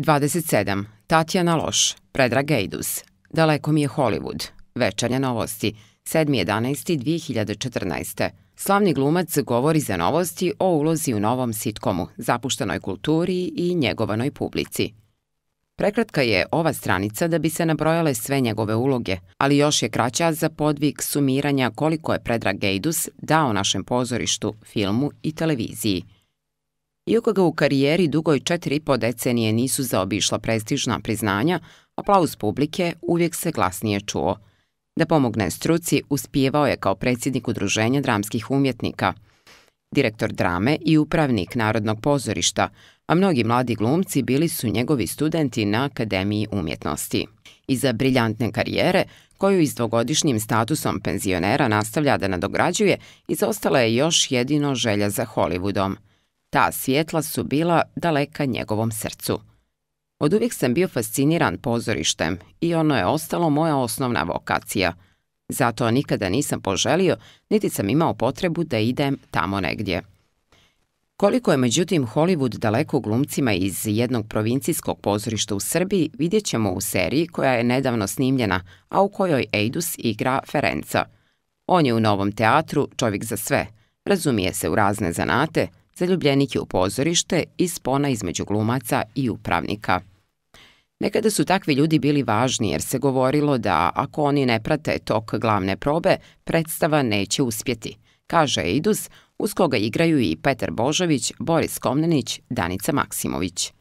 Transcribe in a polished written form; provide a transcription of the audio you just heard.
27. Tatjana Loš, Predrag Ejdus. Daleko mi je Hollywood. Večernje novosti. 7.11.2014. Slavni glumac govori za novosti o ulozi u novom sitcomu, zapuštenoj kulturi i njegovanoj publici. Prekratka je ova stranica da bi se nabrojale sve njegove uloge, ali još je kraća za podvig sumiranja koliko je Predrag Ejdus dao našem pozorištu, filmu i televiziji. Iako ga u karijeri dugoj 4,5 decenije nisu zaobišla prestižna priznanja, aplauz publike uvijek se glasnije čuo. Da pomogne struci, uspijevao je kao predsjednik Udruženja dramskih umjetnika, direktor drame i upravnik Narodnog pozorišta, a mnogi mladi glumci bili su njegovi studenti na Akademiji umjetnosti. Iza briljantne karijere, koju i s dvogodišnjim statusom penzionera nastavlja da nadograđuje, izostala je još jedino želja za Hollywoodom. Ta svjetla su bila daleka njegovom srcu. Oduvijek sam bio fasciniran pozorištem i ono je ostalo moja osnovna vokacija. Zato nikada nisam poželio, niti sam imao potrebu da idem tamo negdje. Koliko je međutim Hollywood daleko glumcima iz jednog provincijskog pozorišta u Srbiji vidjet ćemo u seriji koja je nedavno snimljena, a u kojoj Ejdus igra Ferenca. On je u Novom teatru čovjek za sve, razumije se u razne zanate, zaljubljenik je u pozorište i spona između glumaca i upravnika. Nekada su takvi ljudi bili važni jer se govorilo da ako oni ne prate tok glavne probe, predstava neće uspjeti, kaže Ejdus, uz koga igraju i Petar Božović, Boris Komnenić, Danica Maksimović.